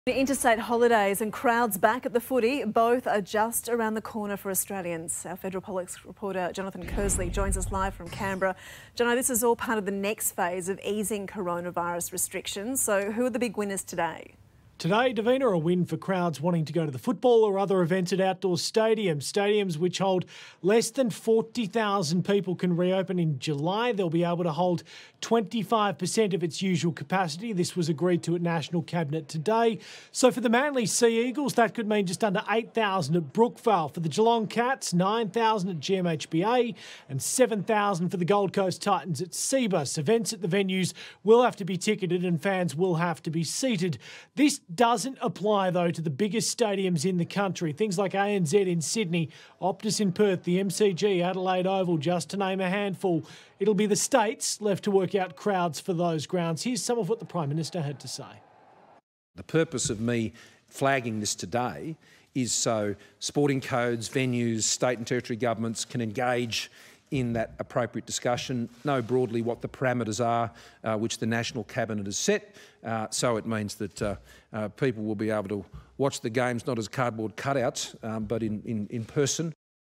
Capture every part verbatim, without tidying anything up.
Interstate holidays and crowds back at the footy, both are just around the corner for Australians. Our Federal Politics reporter Jonathan Kersley joins us live from Canberra. Jono, this is all part of the next phase of easing coronavirus restrictions. So who are the big winners today? Today, Davina, a win for crowds wanting to go to the football or other events at outdoor stadiums. Stadiums which hold less than forty thousand people can reopen in July. They'll be able to hold twenty-five percent of its usual capacity. This was agreed to at National Cabinet today. So for the Manly Sea Eagles, that could mean just under eight thousand at Brookvale. For the Geelong Cats, nine thousand at G M H B A and seven thousand for the Gold Coast Titans at Cbus. Events at the venues will have to be ticketed and fans will have to be seated. This doesn't apply, though, to the biggest stadiums in the country. Things like A N Z in Sydney, Optus in Perth, the M C G, Adelaide Oval, just to name a handful. It'll be the states left to work out crowds for those grounds. Here's some of what the Prime Minister had to say. The purpose of me flagging this today is so sporting codes, venues, state and territory governments can engage in that appropriate discussion, know broadly what the parameters are uh, which the National Cabinet has set. Uh, so it means that uh, uh, people will be able to watch the games not as cardboard cutouts, um, but in, in, in person.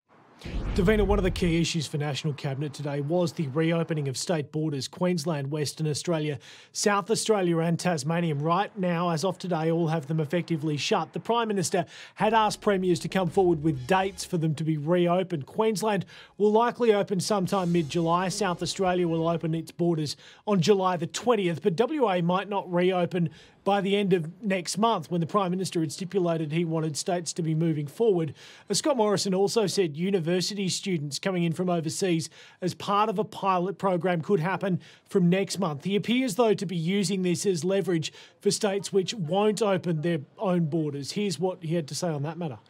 Davina, one of the key issues for National Cabinet today was the reopening of state borders. Queensland, Western Australia, South Australia and Tasmania. Right now, as of today, all have them effectively shut. The Prime Minister had asked premiers to come forward with dates for them to be reopened. Queensland will likely open sometime mid-July. South Australia will open its borders on July the twentieth, but W A might not reopen by the end of next month, when the Prime Minister had stipulated he wanted states to be moving forward. Scott Morrison also said university students coming in from overseas as part of a pilot program could happen from next month. He appears, though, to be using this as leverage for states which won't open their own borders. Here's what he had to say on that matter.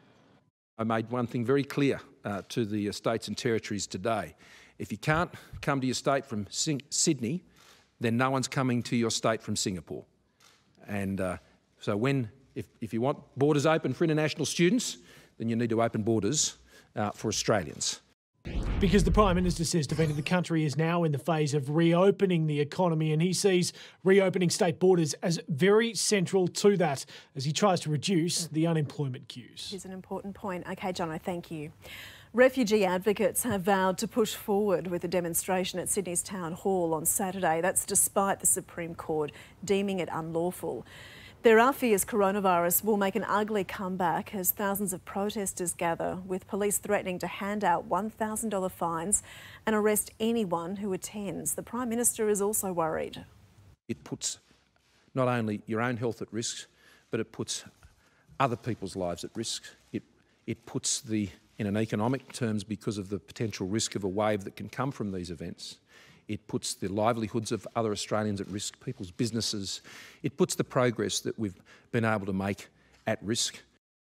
I made one thing very clear uh, to the uh, states and territories today. If you can't come to your state from Sing- Sydney, then no one's coming to your state from Singapore. And uh, so when, if, if you want borders open for international students, then you need to open borders uh, for Australians. Because the Prime Minister says, Davina, the country is now in the phase of reopening the economy, and he sees reopening state borders as very central to that as he tries to reduce the unemployment queues. Here's an important point. OK, Jono, thank you. Refugee advocates have vowed to push forward with a demonstration at Sydney's Town Hall on Saturday. That's despite the Supreme Court deeming it unlawful. There are fears coronavirus will make an ugly comeback as thousands of protesters gather, with police threatening to hand out one thousand dollar fines and arrest anyone who attends. The Prime Minister is also worried. It puts not only your own health at risk, but it puts other people's lives at risk. It, it puts the in an economic terms, because of the potential risk of a wave that can come from these events. It puts the livelihoods of other Australians at risk, people's businesses. It puts the progress that we've been able to make at risk.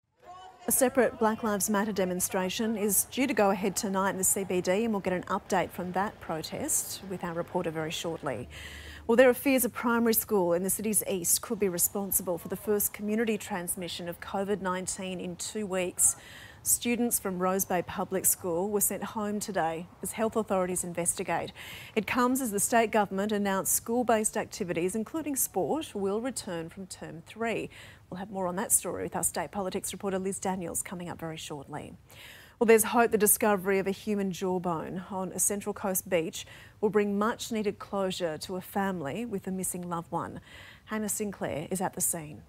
A separate Black Lives Matter demonstration is due to go ahead tonight in the C B D, and we'll get an update from that protest with our reporter very shortly. Well, there are fears a primary school in the city's east could be responsible for the first community transmission of COVID nineteen in two weeks. Students from Rose Bay Public School were sent home today as health authorities investigate. It comes as the state government announced school-based activities, including sport, will return from term three. We'll have more on that story with our state politics reporter Liz Daniels coming up very shortly. Well, there's hope the discovery of a human jawbone on a Central Coast beach will bring much needed closure to a family with a missing loved one. Hannah Sinclair is at the scene.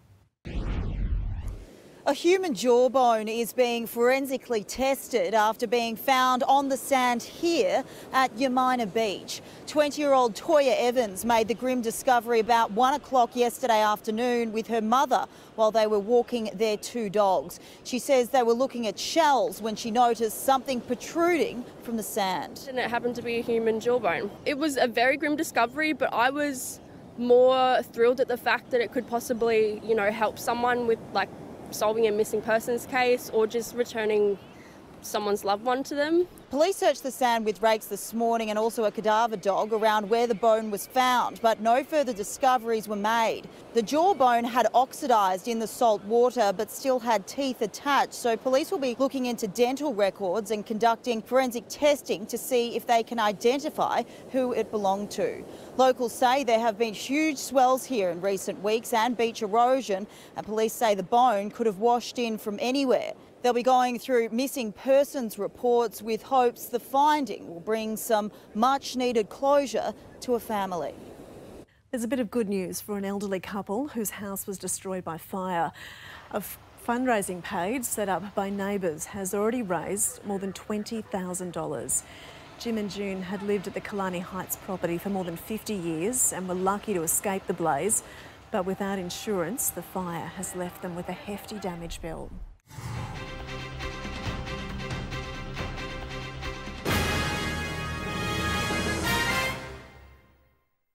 A human jawbone is being forensically tested after being found on the sand here at Yamina Beach. twenty-year-old Toya Evans made the grim discovery about one o'clock yesterday afternoon with her mother while they were walking their two dogs. She says they were looking at shells when she noticed something protruding from the sand. And it happened to be a human jawbone. It was a very grim discovery, but I was more thrilled at the fact that it could possibly, you know, help someone with, like, solving a missing persons case or just returning someone's loved one to them. Police searched the sand with rakes this morning and also a cadaver dog around where the bone was found, but no further discoveries were made. The jawbone had oxidised in the salt water but still had teeth attached, so police will be looking into dental records and conducting forensic testing to see if they can identify who it belonged to. Locals say there have been huge swells here in recent weeks and beach erosion, and police say the bone could have washed in from anywhere. They'll be going through missing persons reports with hopes the finding will bring some much needed closure to a family. There's a bit of good news for an elderly couple whose house was destroyed by fire. A fundraising page set up by neighbours has already raised more than twenty thousand dollars. Jim and June had lived at the Killarney Heights property for more than fifty years and were lucky to escape the blaze, but without insurance, the fire has left them with a hefty damage bill.